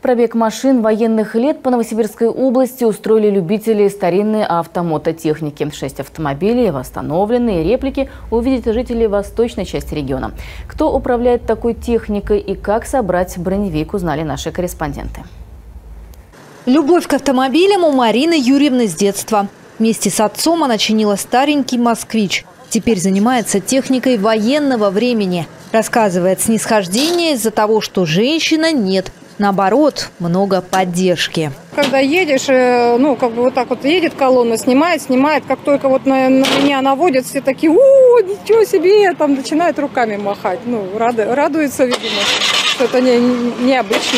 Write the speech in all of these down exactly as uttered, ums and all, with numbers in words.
Пробег машин военных лет по Новосибирской области устроили любители старинной автомототехники. Шесть автомобилей, восстановленные реплики увидят жители восточной части региона. Кто управляет такой техникой и как собрать броневик, узнали наши корреспонденты. Любовь к автомобилям у Марины Юрьевны с детства. Вместе с отцом она чинила старенький «Москвич». Теперь занимается техникой военного времени. Рассказывает, снисхождение из-за того, что женщина нет. Наоборот, много поддержки. Когда едешь, ну, как бы вот так вот едет колонна, снимает, снимает. Как только вот на, на меня наводят, все такие: о, ничего себе, там начинают руками махать. Ну, рады, радуются, видимо, что это не, необычно.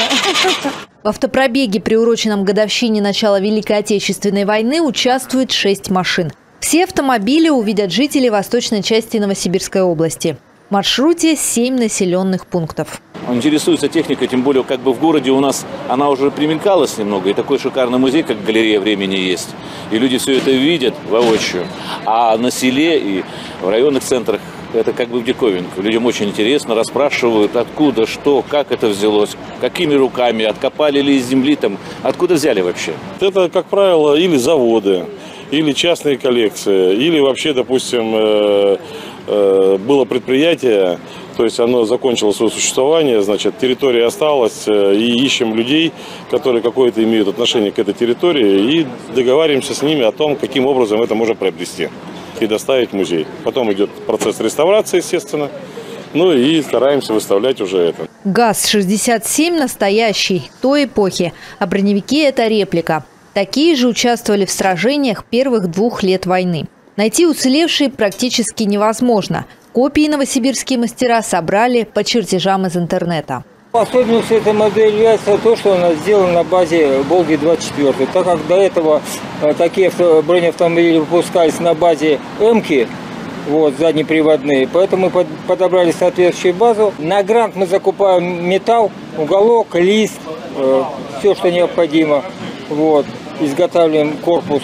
В автопробеге, приуроченном к годовщине начала Великой Отечественной войны, участвует шесть машин. Все автомобили увидят жители восточной части Новосибирской области. В маршруте семь населенных пунктов. Он интересуется техникой, тем более как бы в городе у нас она уже примелькалась немного. И такой шикарный музей, как галерея времени, есть. И люди все это видят воочию. А на селе и в районных центрах это как бы в диковинку. Людям очень интересно, расспрашивают, откуда, что, как это взялось, какими руками, откопали ли из земли, там, откуда взяли вообще. Это, как правило, или заводы, или частные коллекции, или вообще, допустим, было предприятие, то есть оно закончило свое существование, значит, территория осталась, и ищем людей, которые какое-то имеют отношение к этой территории, и договариваемся с ними о том, каким образом это можно приобрести и доставить в музей. Потом идет процесс реставрации, естественно, ну и стараемся выставлять уже это. ГАЗ шестьдесят семь настоящий, той эпохи, а броневики – это реплика. Такие же участвовали в сражениях первых двух лет войны. Найти уцелевшие практически невозможно. Копии новосибирские мастера собрали по чертежам из интернета. Особенностью этой модели является то, что она сделана на базе «Волги двадцать четыре». Так как до этого такие бронеавтомобили выпускались на базе «Эмки», вот, заднеприводные, поэтому мы подобрали соответствующую базу. На грант мы закупаем металл, уголок, лист, все, что необходимо. Вот, изготавливаем корпус.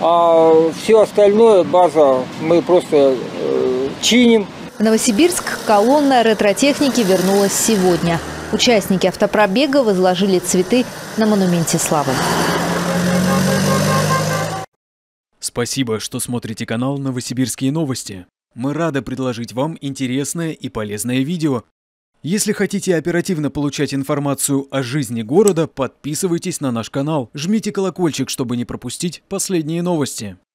А все остальное, база, мы просто э, чиним. В Новосибирск колонна ретро-техники вернулась сегодня. Участники автопробега возложили цветы на монументе славы. Спасибо, что смотрите канал «Новосибирские новости». Мы рады предложить вам интересное и полезное видео. Если хотите оперативно получать информацию о жизни города, подписывайтесь на наш канал, жмите колокольчик, чтобы не пропустить последние новости.